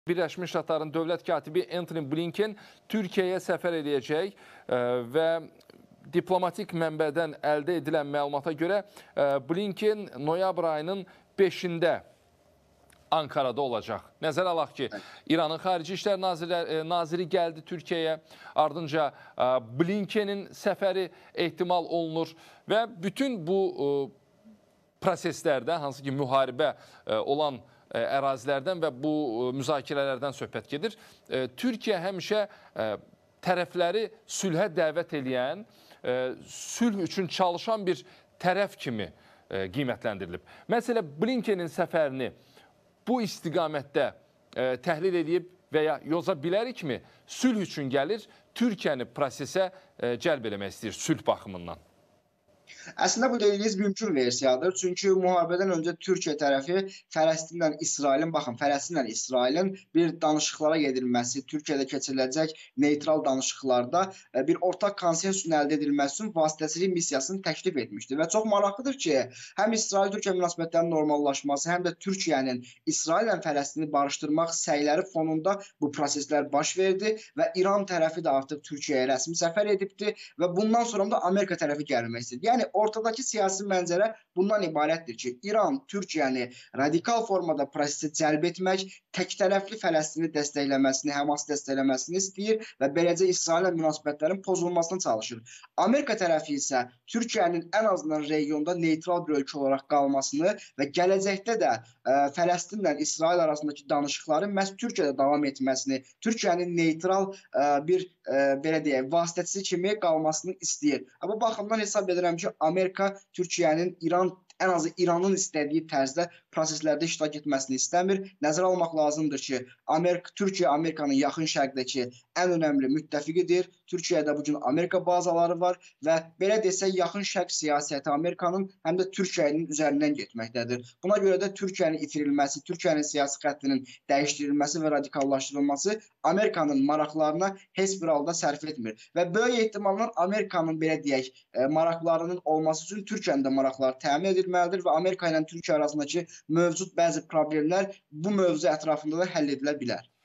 Birləşmiş Ştatların dövlət katibi Antony Blinken Türkiyəyə səfər edəcək və diplomatik mənbədən əldə edilən məlumata görə Blinken noyabr ayının 5-də Ankara'da olacaq. Nəzərə alaq ki, İranın Xarici İşlər Naziri gəldi Türkiyəyə, ardınca Blinkenin səfəri ehtimal olunur və bütün bu proseslərdə, hansı ki müharibə olan ərazilərdən və bu müzakirələrdən söhbət gedir. Türkiyə həmişə tərəfləri sülhə dəvət edən, sülh üçün çalışan bir tərəf kimi qiymətləndirilib. Məsələ Blinkenin səfərini bu istiqamətdə təhlil edib və ya yoza bilərikmi, sülh üçün gəlir, Türkiyəni prosesə cəlb eləmək istəyir sülh baxımından? Əslində bu dediyiniz mümkün versiyadır. Çünki müharibədən öncə Türkiyə tərəfi Fələstinlə İsrailin bir danışıqlara gedilməsi, Türkiyədə keçiriləcək neytral danışıqlarda bir ortaq konsensusun əldə edilməsi üçün vasitəçilik missiyasını təklif etmişdi. Və çox maraqlıdır ki, həm İsrail-Türkiyə münasibətlərinin normallaşması, həm də Türkiyənin İsraillə Fələstini barışdırmaq səyləri fonunda bu proseslər baş verdi və İran tərəfi də artıq Türkiyəyə rəsmi səfər edibdi və bundan sonra da Amerika tərəfi gəlmək istəyir. Yəni ortadakı siyasi mənzərə bundan ibarətdir ki, İran Türkiyəni radikal formada prosesə cəlb etmək, təktərəfli Fələstini dəstəkləməsini, Həması dəstəkləməsini istəyir və beləcə İsraillə münasibətlərin pozulmasına çalışır. Amerika tərəfi isə Türkiyənin ən azından regionda neytral bir ölkə olaraq qalmasını və gələcəkdə də Fələstinlə İsrail arasındakı danışıqların məhz Türkiyədə davam etməsini, Türkiyənin neytral bir belə deyək, vasitəçisi kimi qalmasını istəyir. Bu baxımdan hesab edirəm ki, Amerika Türkiyənin ən azı İranın istədiyi tərzdə proseslərdə iştirak etməsini istəmir. Nəzərə almaq lazımdır ki, Türkiyə Amerikanın yaxın şərqdəki ən önəmli müttəfiqidir. Türkiyədə bugün Amerika bazaları var və belə desək, yaxın şərq siyasəti Amerikanın həm də Türkiyənin üzərindən getməkdədir. Buna görə də Türkiyənin itirilməsi, Türkiyənin siyasi xəttinin dəyişdirilməsi və radikallaşdırılması Amerikanın maraqlarına heç bir halda sərf etmir. Və böyük ehtimalla Amerikanın belə deyək, maraqlarının olması üçün Türkiyənin də maraqları təmin edilməlidir və Amerika ilə Türkiyə arasındakı mövcud bəzi problemlər bu mövzu ətrafında da həll edilə bilər.